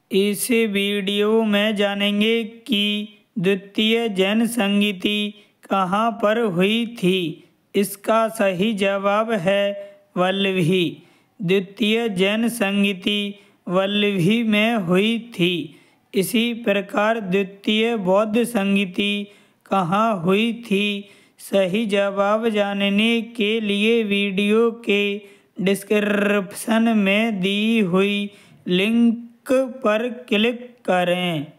इस वीडियो में जानेंगे कि द्वितीय जैन संगीति कहाँ पर हुई थी। इसका सही जवाब है वल्लभी। द्वितीय जैन संगीति वल्लभी में हुई थी। इसी प्रकार द्वितीय बौद्ध संगीति कहाँ हुई थी। सही जवाब जानने के लिए वीडियो के डिस्क्रिप्शन में दी हुई लिंक पर क्लिक करें।